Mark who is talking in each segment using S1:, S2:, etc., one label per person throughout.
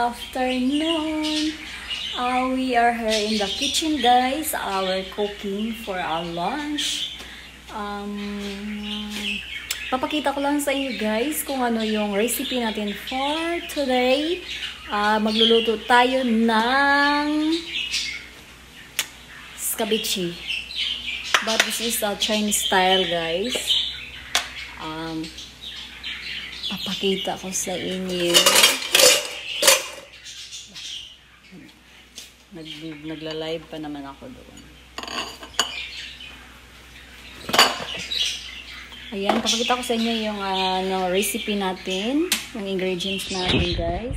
S1: afternoon. We are here in the kitchen, guys. Our cooking for our lunch. Papakita ko lang sa inyo, guys, kung ano yung recipe natin for today. Magluluto tayo ng scabeche. But this is a Chinese style, guys. Papakita ko sa inyo. Nagla-live pa naman ako doon. Ayan, papakita ko sa inyo yung recipe natin, yung ingredients natin, guys.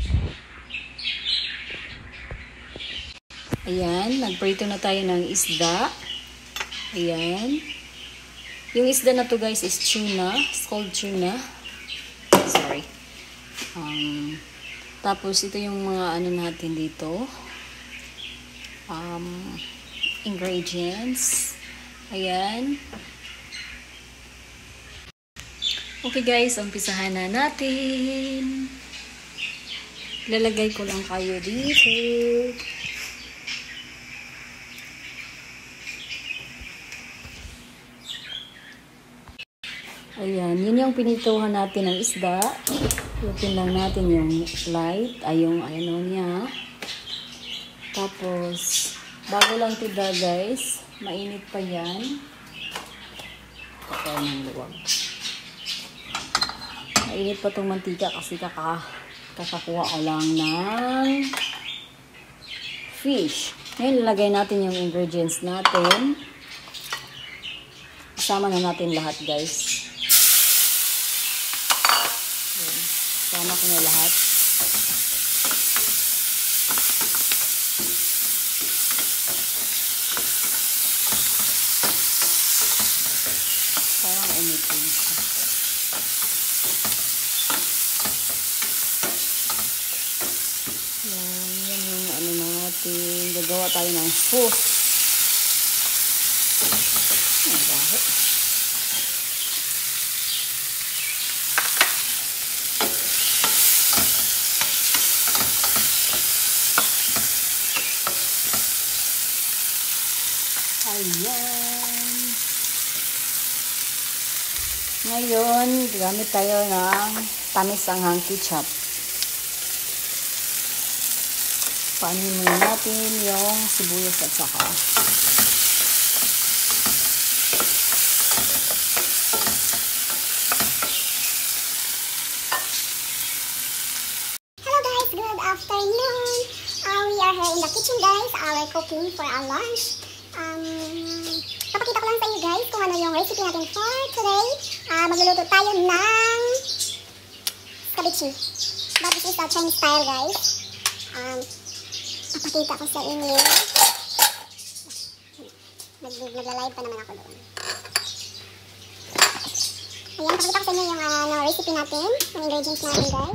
S1: Ayan, nagprito na tayo ng isda. Ayan. Yung isda na to, guys, is tuna. It's called tuna. Sorry. Tapos, ito yung mga ano natin dito. Ingredients. Ayan. Okay, guys, umpisahan na natin. Lalagay ko lang kayo dito. Ayan, yun yung pinituhan natin ng isda. Lutin lang natin yung light, yung ano niya. Tapos, bago lang tida, guys, mainit pa yan. Kapag ng luwag. Mainit pa itong mantika kasi kakakuha ko lang ng fish. Ngayon, lalagay natin yung ingredients natin. Kasama na natin lahat, guys. Sama ko na lahat. Parang umitin siya. Yan yung ano natin. Gagawa tayo ng sauce. Bakit? Ayan. Ngayon, gamit tayo ng tamis-anghang ketchup. Paanin muna natin yung sibuyas at saka.
S2: Hello guys, good afternoon. We are here in the kitchen, guys. Our cooking for our lunch. Papakita ko lang sa inyo, guys, kung ano yung recipe natin for today. Magluluto tayo ng scabeche. But this is the Chinese style, guys. Papakita ko sa inyo. Nagla-live pa naman ako doon. Ayan, papakita ko sa inyo yung recipe natin, yung ingredients natin, guys.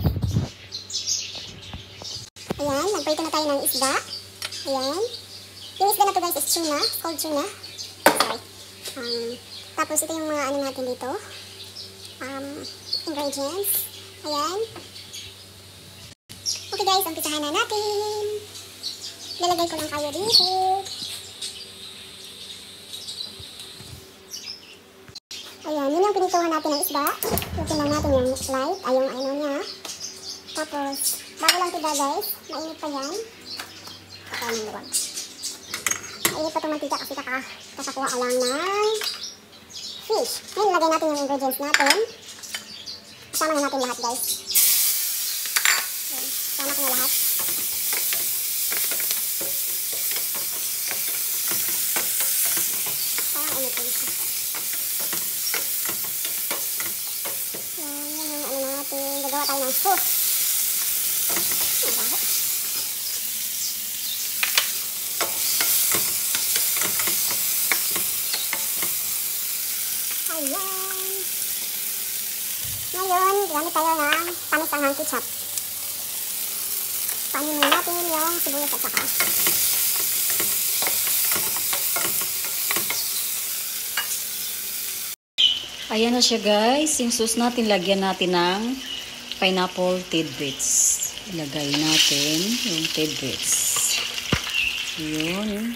S2: Ayan, nagprito na tayo ng isda. Ayan. Yung isda na to, guys, is tuna. It's called tuna. Sorry. Tapos ito yung mga ano natin dito. Ingredients. Ayan. Okay, guys, umpisahan na natin. Lalagay ko lang kayo dito. Ayan, yun yung pinituhan natin ng isda. Lutin lang natin yung light. Yung ano niya. Tapos, bago lang tida, guys. Mainit pa yan. Kapag ng luwag. Mainit pa itong mantika kasi kakakuha ko lang ng fish. Ngayon, lagay natin yung ingredients natin. Kasama na natin lahat, guys. Kasama ko na lahat. Parang umitin siya. Yan yung ano natin. Gagawa tayo ng sauce. Ayan. Ngayon, gamit tayo ng tamis-anghang ketchup. Panin natin yung sibuyas at saka.
S1: Ayan na siya, guys. Yung sauce natin, lagyan natin ng pineapple tidbits. ilagay natin yung tidbits. Yun.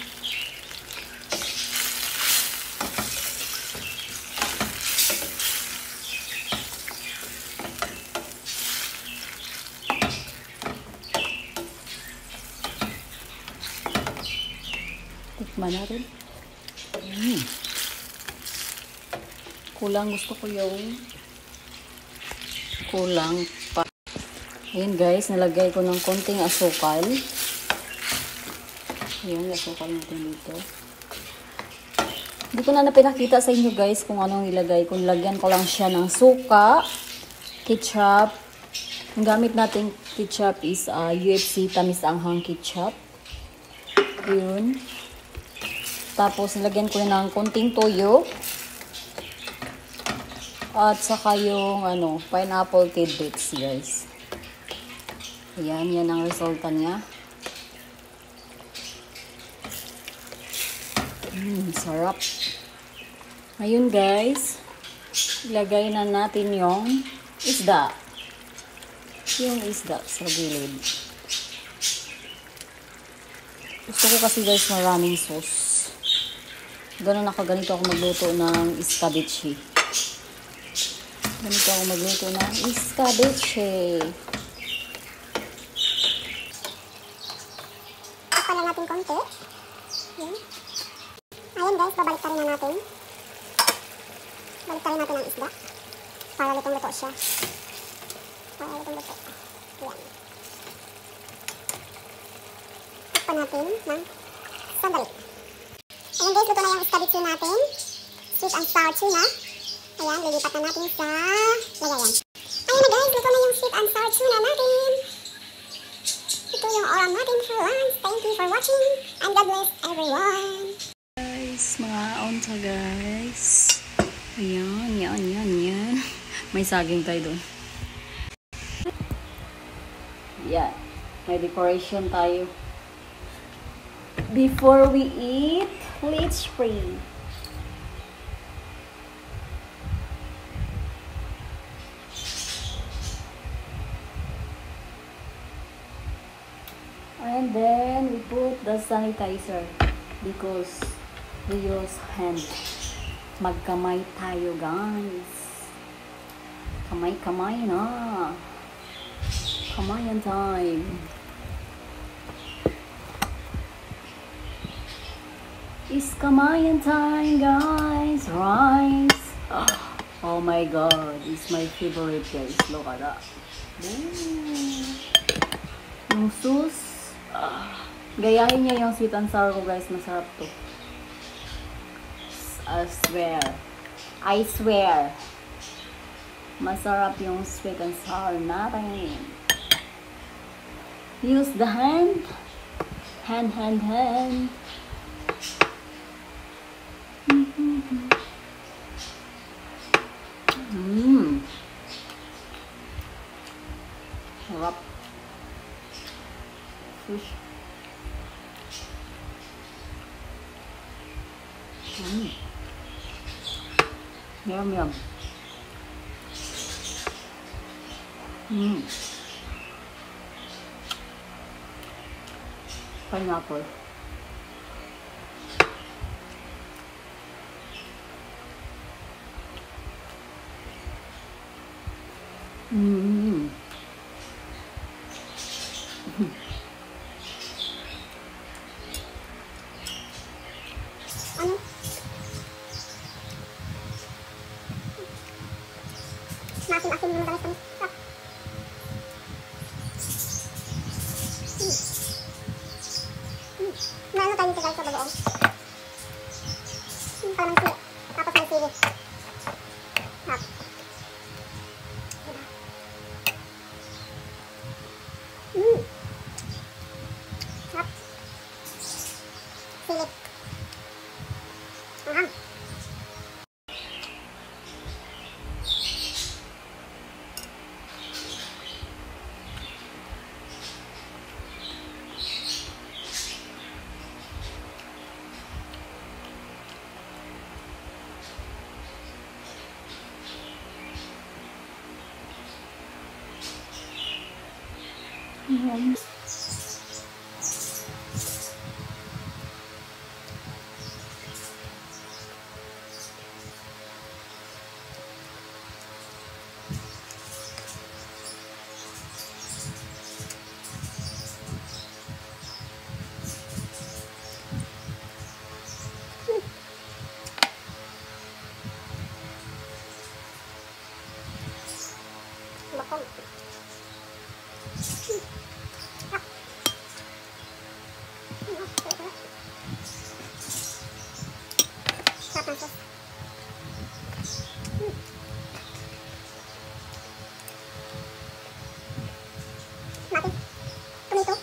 S1: Tikman natin. Kulang, gusto ko yung kulang pa. Ayan guys, nalagay ko ng konting asukal. Ayan, asukal natin dito. Hindi ko na pinakita sa inyo guys kung anong ilagay. Kung lagyan ko lang siya ng suka, ketchup. Ang gamit natin ketchup is UFC Tamis Anghang ketchup. Yun. Tapos, nilagyan ko na ng konting toyo. At saka yung pineapple tidbits guys. Ayan, yan ang resulta niya. Sarap. Ngayon guys, ilagay na natin yung isda. Yung isda sa gilid. Gusto ko kasi guys maraming sauce. Ganito ako magluto ng escabeche. Ganito ako magluto ng escabeche.
S2: Takpan lang natin konti. Yan. Ayan guys, babalik-tarin na natin. Balik-tarin natin ang isda. Para lutong-luto siya. Para lutong-luto. Yan. Takpan natin ng sandali. Ayan guys, luto na yung escabeche natin. Sweet and sour tuna. Ayan, lilipat na natin sa lagayan. Ayan na guys, luto na yung sweet and sour tuna natin. Ito yung oram natin for lunch. Thank you for watching and God bless everyone.
S1: Guys, mga onta guys. Ayan, yan. May saging tayo doon. Yan. May decoration tayo. Before we eat, let's pray. And then we put the sanitizer because we use hand. Magkamay tayo guys. Kamay na. Kamayan time. It's kamayan time guys. Rice. Oh my god. It's my favorite guys. Look at that. Yung sauce. Gayahin niya yung sweet and sour ko guys. Masarap to. I swear. Masarap yung sweet and sour natin. Use the hand. Hand. Sarap. Fish. Yum. Pineapple.
S2: Ano? Maasim-asim naman tamis-tamis. Meron tayong tigal sa bagoong. Parang sili. Tapos may sili. Hap. Hap. Sili. Aham.
S1: naman.
S2: Bakal. Sarap ng sauce. Mati. Tomato.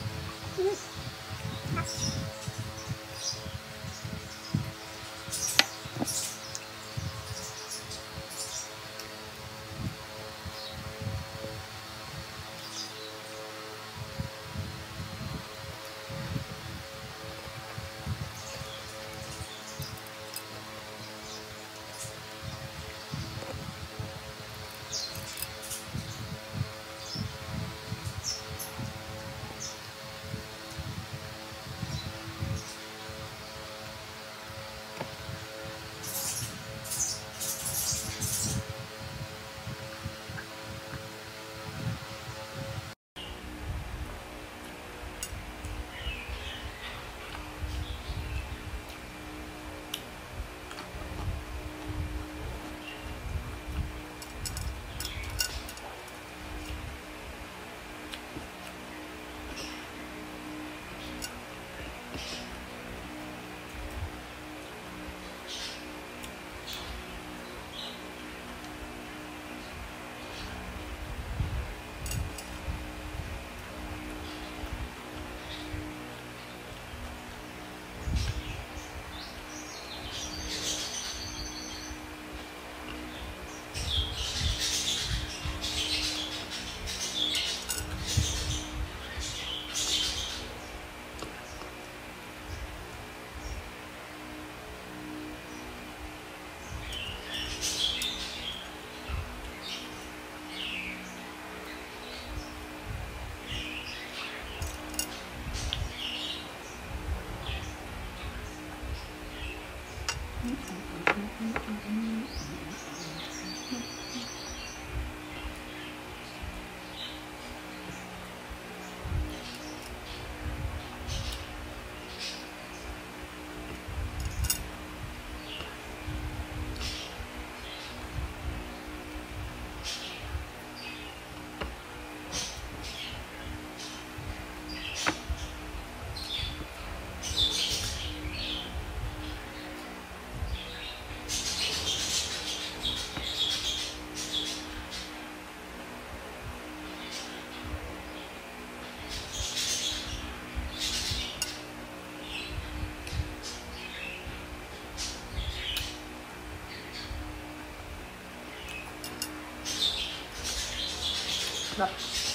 S1: Sarap.